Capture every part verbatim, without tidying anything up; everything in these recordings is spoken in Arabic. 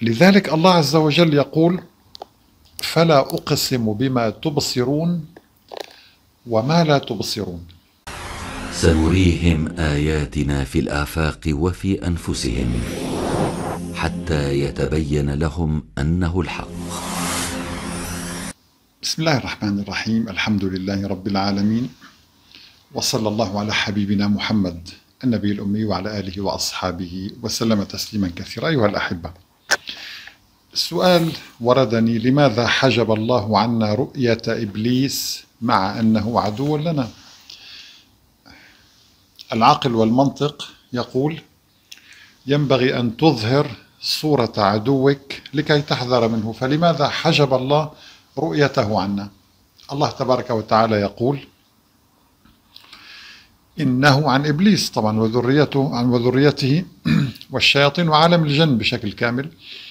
لذلك الله عز وجل يقول: فلا أقسم بما تبصرون وما لا تبصرون. سنريهم آياتنا في الآفاق وفي أنفسهم حتى يتبين لهم أنه الحق. بسم الله الرحمن الرحيم. الحمد لله رب العالمين، وصلى الله على حبيبنا محمد النبي الأمي وعلى آله وأصحابه وسلم تسليما كثيرا. أيها الأحبة، السؤال وردني: لماذا حجب الله عنا رؤية إبليس مع أنه عدو لنا؟ العقل والمنطق يقول: ينبغي أن تظهر صورة عدوك لكي تحذر منه، فلماذا حجب الله رؤيته عنا؟ الله تبارك وتعالى يقول: إنه عن إبليس طبعا وذريته عن وذريته والشياطين وعالم الجن بشكل كامل،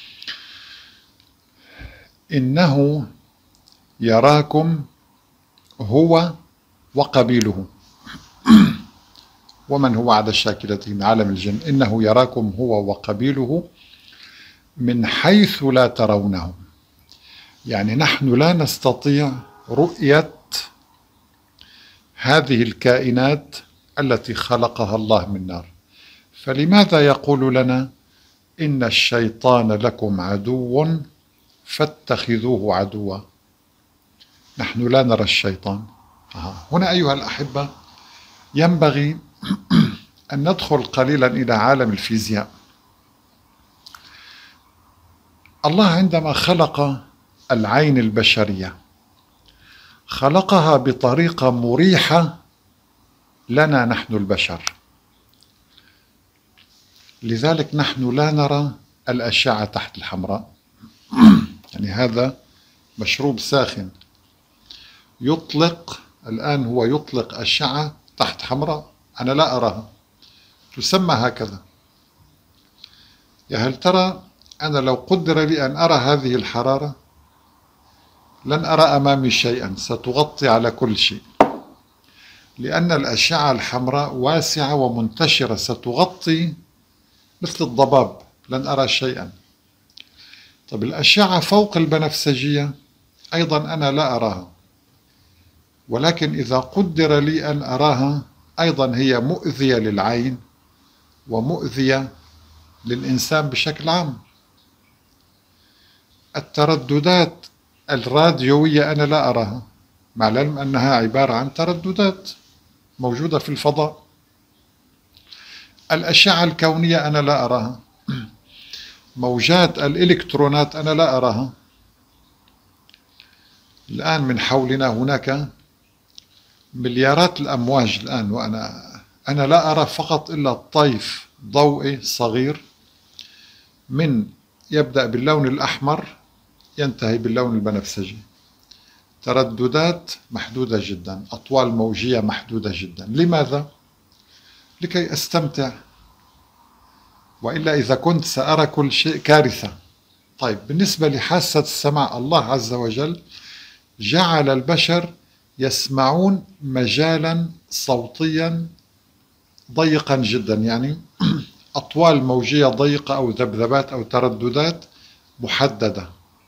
إنه يراكم هو وقبيله ومن هو على الشاكلة من عالم الجن، إنه يراكم هو وقبيله من حيث لا ترونهم. يعني نحن لا نستطيع رؤية هذه الكائنات التي خلقها الله من نار، فلماذا يقول لنا: إن الشيطان لكم عدو فاتخذوه عدوا؟ نحن لا نرى الشيطان. هنا أيها الأحبة ينبغي أن ندخل قليلا إلى عالم الفيزياء. الله عندما خلق العين البشرية خلقها بطريقة مريحة لنا نحن البشر، لذلك نحن لا نرى الأشعة تحت الحمراء. يعني هذا مشروب ساخن يطلق الآن، هو يطلق أشعة تحت حمراء، أنا لا أراها، تسمى هكذا. يا هل ترى أنا لو قدر لي أن أرى هذه الحرارة لن أرى أمامي شيئا، ستغطي على كل شيء، لأن الأشعة الحمراء واسعة ومنتشرة، ستغطي مثل الضباب، لن أرى شيئا. طب الأشعة فوق البنفسجية أيضا أنا لا أراها، ولكن إذا قدر لي أن أراها أيضا هي مؤذية للعين ومؤذية للإنسان بشكل عام. الترددات الراديوية أنا لا أراها، مع العلم أنها عبارة عن ترددات موجودة في الفضاء. الأشعة الكونية أنا لا أراها، موجات الإلكترونات أنا لا أراها. الآن من حولنا هناك مليارات الأمواج الآن، وأنا أنا لا أرى فقط إلا طيف ضوئي صغير من يبدأ باللون الأحمر ينتهي باللون البنفسجي. ترددات محدودة جدا، أطوال موجية محدودة جدا. لماذا؟ لكي أستمتع، وإلا إذا كنت سأرى كل شيء كارثة. طيب بالنسبة لحاسة السمع، الله عز وجل جعل البشر يسمعون مجالا صوتيا ضيقا جدا، يعني أطوال موجية ضيقة أو ذبذبات أو ترددات محددة.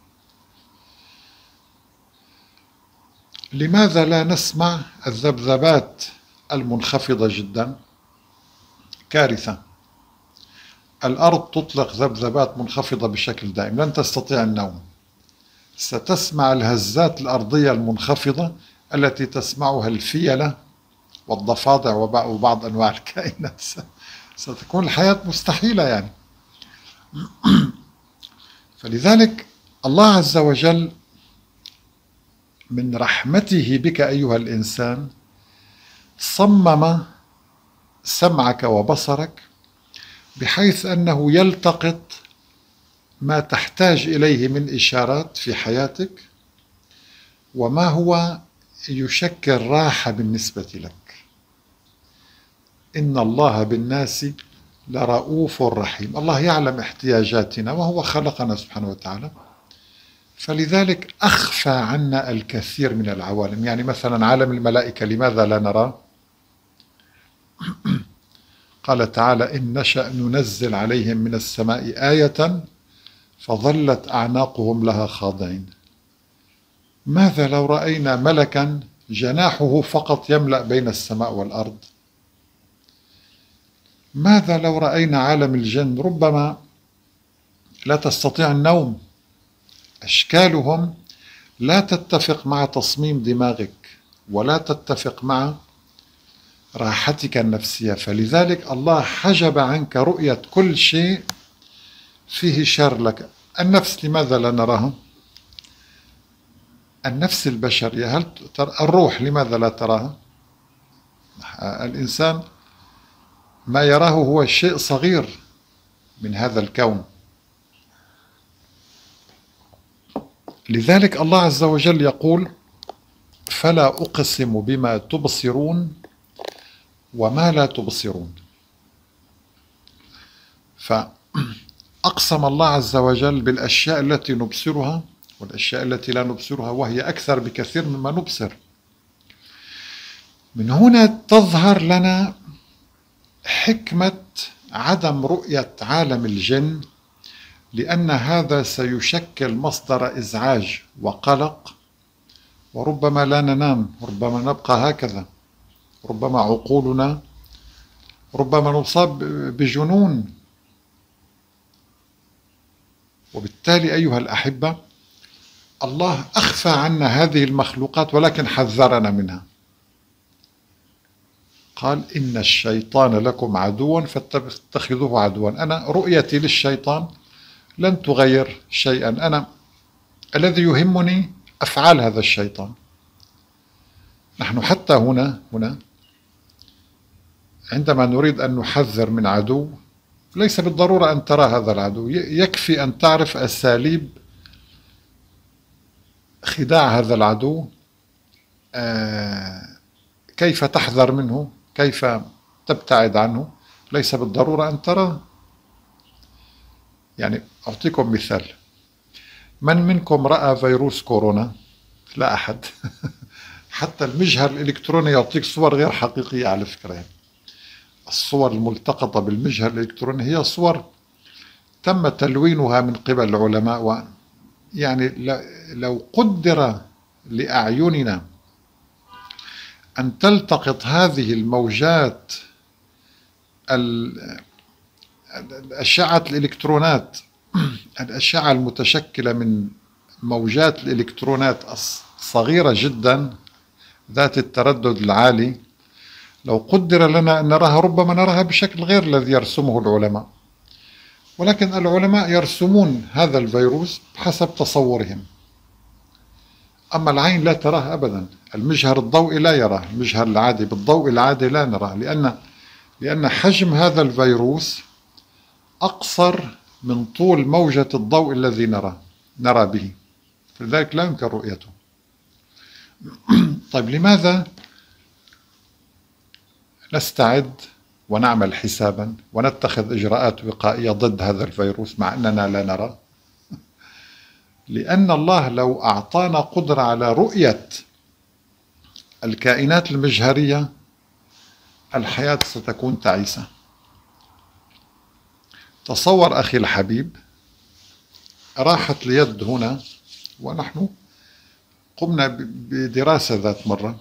لماذا لا نسمع الذبذبات المنخفضة جدا؟ كارثة. الأرض تطلق ذبذبات منخفضة بشكل دائم، لن تستطيع النوم. ستسمع الهزات الأرضية المنخفضة التي تسمعها الفيلة والضفادع وبعض أنواع الكائنات، ستكون الحياة مستحيلة يعني. فلذلك الله عز وجل من رحمته بك أيها الإنسان صمم سمعك وبصرك بحيث أنه يلتقط ما تحتاج إليه من إشارات في حياتك وما هو يشكل راحة بالنسبة لك. إن الله بالناس لرؤوف رحيم. الله يعلم احتياجاتنا وهو خلقنا سبحانه وتعالى، فلذلك أخفى عنا الكثير من العوالم. يعني مثلا عالم الملائكة لماذا لا نراه؟ قال تعالى: إن نشأ ننزل عليهم من السماء آية فظلت أعناقهم لها خاضعين. ماذا لو رأينا ملكا جناحه فقط يملأ بين السماء والأرض؟ ماذا لو رأينا عالم الجن ربما لا تستطيع النوم، أشكالهم لا تتفق مع تصميم دماغك ولا تتفق مع راحتك النفسية، فلذلك الله حجب عنك رؤية كل شيء فيه شر لك. النفس لماذا لا نراها؟ النفس البشرية، هل ترى الروح لماذا لا تراها؟ الإنسان ما يراه هو شيء صغير من هذا الكون. لذلك الله عز وجل يقول: فلا أقسم بما تبصرون وما لا تبصرون. فأقسم الله عز وجل بالأشياء التي نبصرها والأشياء التي لا نبصرها، وهي أكثر بكثير مما نبصر. من هنا تظهر لنا حكمة عدم رؤية عالم الجن، لأن هذا سيشكل مصدر إزعاج وقلق، وربما لا ننام، ربما نبقى هكذا، ربما عقولنا، ربما نصاب بجنون. وبالتالي أيها الأحبة، الله أخفى عنا هذه المخلوقات ولكن حذرنا منها. قال: إن الشيطان لكم عدوا فاتخذوه عدوا. أنا رؤيتي للشيطان لن تغير شيئا، أنا الذي يهمني أفعال هذا الشيطان. نحن حتى هنا هنا عندما نريد أن نحذر من عدو، ليس بالضرورة أن ترى هذا العدو، يكفي أن تعرف أساليب خداع هذا العدو، آه كيف تحذر منه، كيف تبتعد عنه، ليس بالضرورة أن ترى. يعني أعطيكم مثال: من منكم رأى فيروس كورونا؟ لا أحد. حتى المجهر الإلكتروني يعطيك صور غير حقيقية على فكرة. يعني الصور الملتقطة بالمجهر الإلكتروني هي صور تم تلوينها من قبل العلماء، و يعني لو قدر لأعيننا أن تلتقط هذه الموجات الأشعة الإلكترونات، الأشعة المتشكلة من موجات الإلكترونات الصغيرة جدا ذات التردد العالي، لو قدر لنا أن نراها ربما نراها بشكل غير الذي يرسمه العلماء. ولكن العلماء يرسمون هذا الفيروس بحسب تصورهم، أما العين لا تراه أبدا. المجهر الضوئي لا يراه، المجهر العادي بالضوء العادي لا نراه، لأن لأن حجم هذا الفيروس أقصر من طول موجة الضوء الذي نرى نرى به، لذلك لا يمكن رؤيته. طيب لماذا نستعد ونعمل حسابا ونتخذ إجراءات وقائية ضد هذا الفيروس مع أننا لا نرى؟ لأن الله لو أعطانا قدرة على رؤية الكائنات المجهرية، الحياة ستكون تعيسة. تصور أخي الحبيب، راحت اليد هنا، ونحن قمنا بدراسة ذات مرة،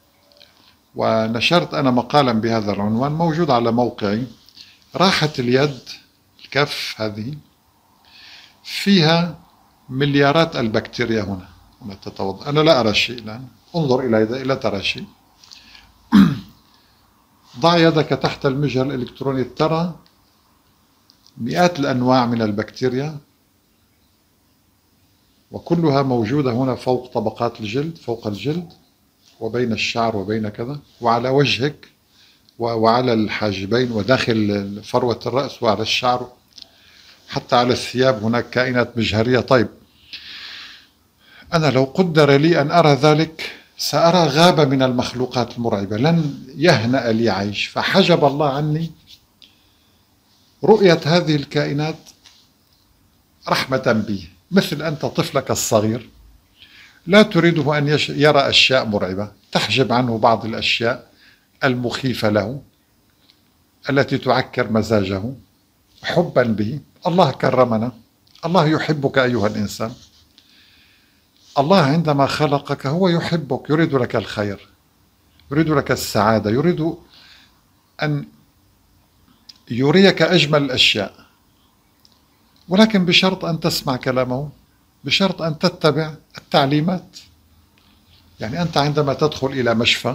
ونشرت أنا مقالا بهذا العنوان موجود على موقعي. راحت اليد، الكف هذه فيها مليارات البكتيريا هنا هنا تتوضأ. أنا لا أرى شيء الآن، انظر إلى يدي لا ترى شيء. ضع يدك تحت المجهر الإلكتروني ترى مئات الأنواع من البكتيريا، وكلها موجودة هنا فوق طبقات الجلد، فوق الجلد وبين الشعر وبين كذا، وعلى وجهك وعلى الحاجبين وداخل فروة الرأس وعلى الشعر، حتى على الثياب هناك كائنات مجهرية. طيب أنا لو قدر لي أن أرى ذلك سأرى غابة من المخلوقات المرعبة، لن يهنأ لي عيش. فحجب الله عني رؤية هذه الكائنات رحمة بي. مثل أنت طفلك الصغير لا تريده أن يرى أشياء مرعبة، تحجب عنه بعض الأشياء المخيفة له التي تعكر مزاجه حبا به. الله كرمنا، الله يحبك أيها الإنسان. الله عندما خلقك هو يحبك، يريد لك الخير، يريد لك السعادة، يريد أن يريك أجمل الأشياء، ولكن بشرط أن تسمع كلامه، بشرط أن تتبع التعليمات. يعني أنت عندما تدخل إلى مشفى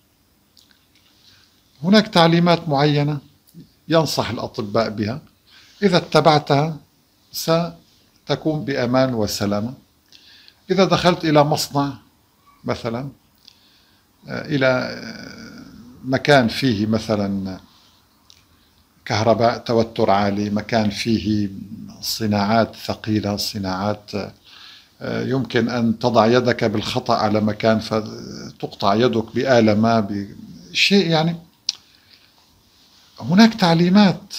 هناك تعليمات معينة ينصح الأطباء بها، إذا اتبعتها ستكون بأمان وسلامة. إذا دخلت إلى مصنع مثلا، إلى مكان فيه مثلا كهرباء، توتر عالي، مكان فيه صناعات ثقيلة، صناعات يمكن أن تضع يدك بالخطأ على مكان فتقطع يدك بآلة ما، بشيء يعني هناك تعليمات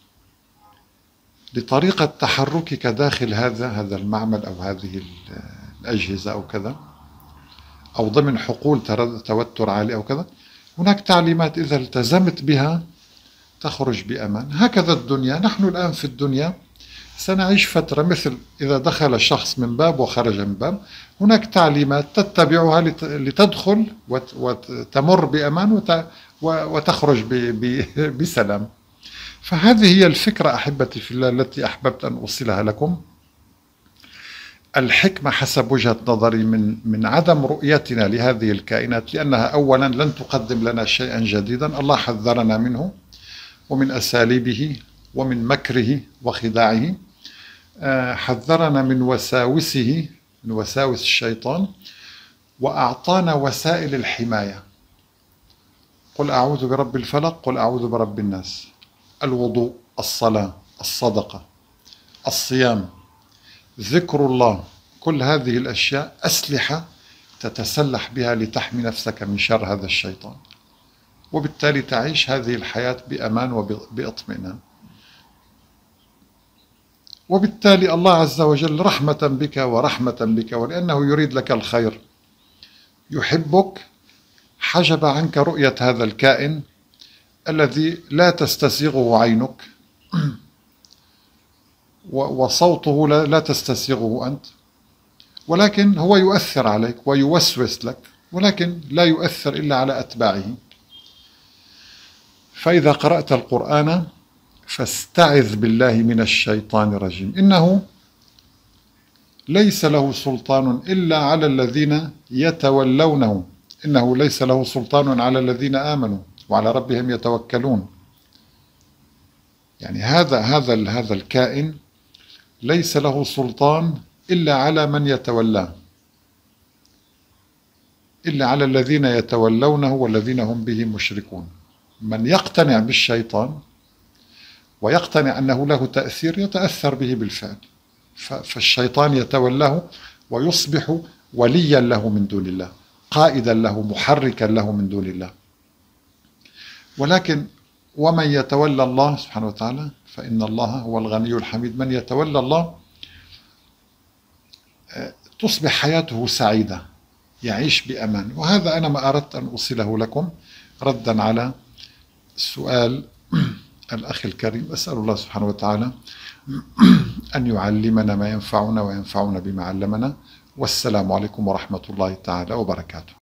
لطريقة تحركك داخل هذا هذا المعمل أو هذه الأجهزة أو كذا، أو ضمن حقول توتر عالي أو كذا. هناك تعليمات إذا التزمت بها تخرج بأمان. هكذا الدنيا، نحن الآن في الدنيا سنعيش فترة مثل إذا دخل شخص من باب وخرج من باب، هناك تعليمات تتبعها لتدخل وتمر بأمان وتخرج بسلام. فهذه هي الفكرة أحبتي في الله التي أحببت أن أوصلها لكم. الحكمة حسب وجهة نظري من من عدم رؤيتنا لهذه الكائنات، لأنها أولا لن تقدم لنا شيئا جديدا، الله حذرنا منه ومن أساليبه ومن مكره وخداعه، حذرنا من وساوسه، من وساوس الشيطان، وأعطانا وسائل الحماية. قل أعوذ برب الفلق، قل أعوذ برب الناس، الوضوء، الصلاة، الصدقة، الصيام، ذكر الله، كل هذه الأشياء أسلحة تتسلح بها لتحمي نفسك من شر هذا الشيطان، وبالتالي تعيش هذه الحياة بأمان وباطمئنان. وبالتالي الله عز وجل رحمة بك ورحمة بك، ولأنه يريد لك الخير، يحبك، حجب عنك رؤية هذا الكائن الذي لا تستسيغه عينك وصوته لا تستسيغه أنت، ولكن هو يؤثر عليك ويوسوس لك، ولكن لا يؤثر إلا على أتباعه. فإذا قرأت القرآن فاستعذ بالله من الشيطان الرجيم، إنه ليس له سلطان إلا على الذين يتولونه، إنه ليس له سلطان على الذين آمنوا وعلى ربهم يتوكلون. يعني هذا هذا هذا الكائن ليس له سلطان إلا على من يتولاه، إلا على الذين يتولونه والذين هم به مشركون. من يقتنع بالشيطان ويقتنع أنه له تأثير يتأثر به بالفعل، فالشيطان يتولاه ويصبح وليا له من دون الله، قائدا له، محركا له من دون الله. ولكن ومن يتولى الله سبحانه وتعالى فإن الله هو الغني الحميد. من يتولى الله تصبح حياته سعيدة، يعيش بأمان. وهذا أنا ما أردت أن أوصله لكم ردا على سؤال الأخ الكريم. أسأل الله سبحانه وتعالى أن يعلمنا ما ينفعنا وينفعنا بما علمنا. والسلام عليكم ورحمة الله تعالى وبركاته.